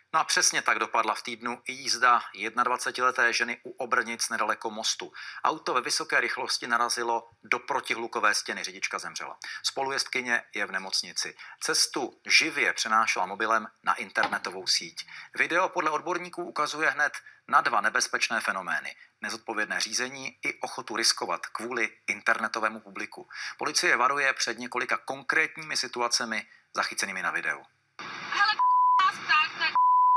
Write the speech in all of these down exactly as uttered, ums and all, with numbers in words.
No a přesně tak dopadla v týdnu i jízda jednadvacetileté ženy u Obrnic nedaleko mostu. Auto ve vysoké rychlosti narazilo do protihlukové stěny, řidička zemřela. Spolujezdkyně je v nemocnici. Cestu živě přenášela mobilem na internetovou síť. Video podle odborníků ukazuje hned na dva nebezpečné fenomény. Nezodpovědné řízení i ochotu riskovat kvůli internetovému publiku. Policie varuje před několika konkrétními situacemi zachycenými na videu. Hele, tak, tak,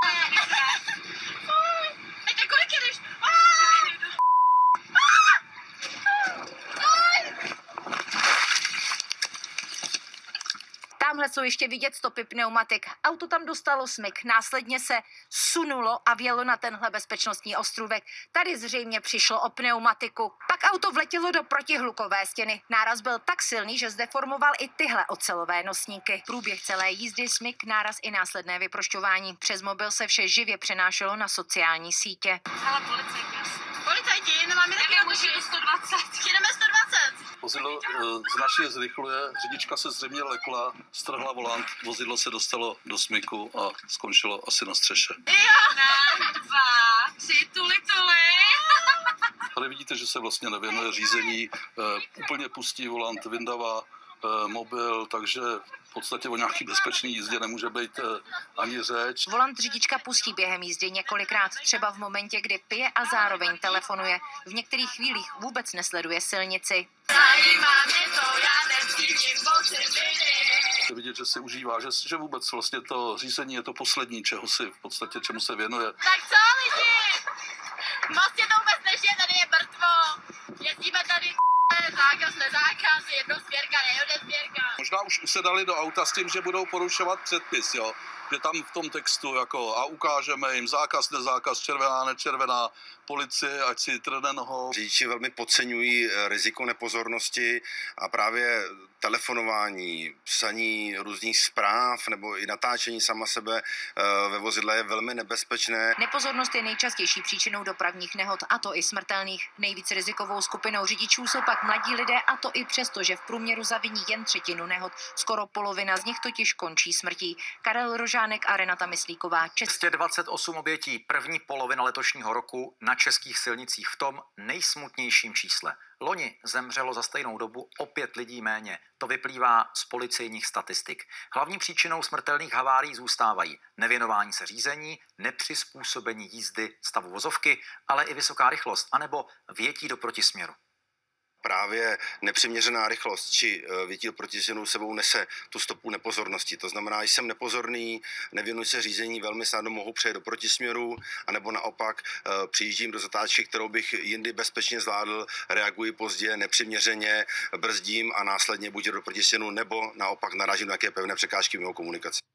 Ejte, kolik jedeš? Tamhle jsou ještě vidět stopy pneumatik. Auto tam dostalo smyk, následně se sunulo a vjelo na tenhle bezpečnostní ostrůvek. Tady zřejmě přišlo o pneumatiku. Pak auto vletělo do protihlukové stěny. Náraz byl tak silný, že zdeformoval i tyhle ocelové nosníky. Průběh celé jízdy, smyk, náraz i následné vyprošťování. Přes mobil se vše živě přenášelo na sociální sítě. Hele, policajti, policajti, nemáme taky na to sto dvacet. Jedeme sto dvacet. Vozidlo uh, značně zrychluje, řidička se zřejmě lekla, strhla volant, vozidlo se dostalo do smyku a skončilo asi na střeše. Jo, na dva, tři, tuli, tuli. Tady vidíte, že se vlastně nevěnuje řízení, uh, úplně pustí volant, vyndává uh, mobil, takže v podstatě o nějaký bezpečný jízdě nemůže být uh, ani řeč. Volant řidička pustí během jízdy několikrát, třeba v momentě, kdy pije a zároveň telefonuje. V některých chvílích vůbec nesleduje silnici. Zajímá mě to, já necítím pocity. Je vidět, že si užívá, že, že vůbec vlastně to řízení je to poslední, čeho si v podstatě, čemu se věnuje. Tak co, lidi? Vlastně to vůbec nežije, tady je mrtvo. Jezdíme tady zákaz, nezákaz, jednou sběrka, nejde sběrka. Možná už se dali do auta s tím, že budou porušovat předpis, jo. Že tam v tom textu jako a ukážeme jim zákaz, nezákaz, červená, nečervená, policie, ať si trhne nohou. Řidiči velmi podceňují riziko nepozornosti a právě telefonování, psaní různých zpráv nebo i natáčení sama sebe ve vozidle je velmi nebezpečné. Nepozornost je nejčastější příčinou dopravních nehod, a to i smrtelných. Nejvíc rizikovou skupinou řidičů jsou pak mladí lidé, a to i přesto, že v průměru zaviní jen třetinu nehod. Skoro polovina z nich totiž končí smrtí. Karel Rožánek a Renata Myslíková. dvě stě dvacet osm obětí první polovina letošního roku na českých silnicích v tom nejsmutnějším čísle. Loni zemřelo za stejnou dobu o pět lidí méně. To vyplývá z policejních statistik. Hlavní příčinou smrtelných havárií zůstávají nevěnování se řízení, nepřizpůsobení jízdy stavu vozovky, ale i vysoká rychlost anebo vjetí do protisměru. Právě nepřiměřená rychlost či větíl protisměru sebou nese tu stopu nepozornosti. To znamená, jsem nepozorný, nevěnuji se řízení, velmi snadno mohu přejet do protisměru, anebo naopak přijíždím do zatáčky, kterou bych jindy bezpečně zvládl, reaguji pozdě, nepřiměřeně, brzdím a následně buď do protisměru, nebo naopak narážím na nějaké pevné překážky mimo komunikaci.